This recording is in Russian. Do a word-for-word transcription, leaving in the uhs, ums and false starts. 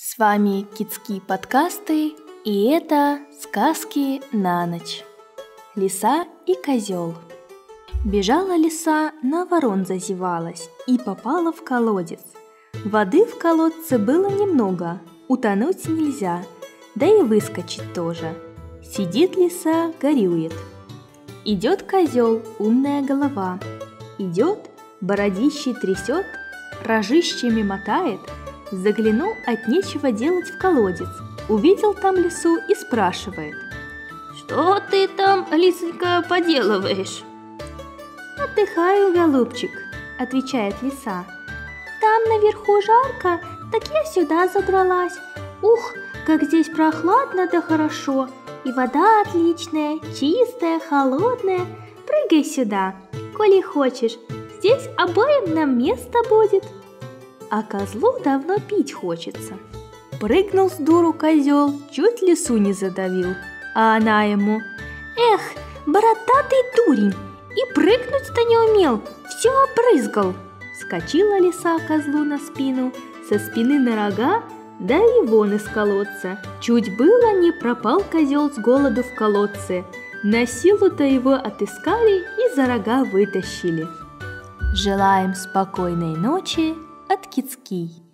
С вами Китские подкасты, и это сказки на ночь. Лиса и козел. Бежала лиса, на ворон зазевалась и попала в колодец. Воды в колодце было немного, утонуть нельзя, да и выскочить тоже. Сидит лиса, горюет. Идет козел, умная голова. Идет, бородищей трясет, рожищами мотает. Заглянул от нечего делать в колодец, увидел там лису и спрашивает: «Что ты там, лисонька, поделываешь?» «Отдыхаю, голубчик», — отвечает лиса. «Там наверху жарко, так я сюда забралась. Ух, как здесь прохладно да хорошо, и вода отличная, чистая, холодная. Прыгай сюда, коли хочешь, здесь обоим нам место будет». А козлу давно пить хочется. Прыгнул с дуру козел, чуть лису не задавил, а она ему: «Эх, бородатый дурень, и прыгнуть-то не умел, все опрызгал». Скочила лиса козлу на спину, со спины на рога, да и вон из колодца. Чуть было не пропал козел с голоду в колодце. На силу-то его отыскали и за рога вытащили. Желаем спокойной ночи от Китский.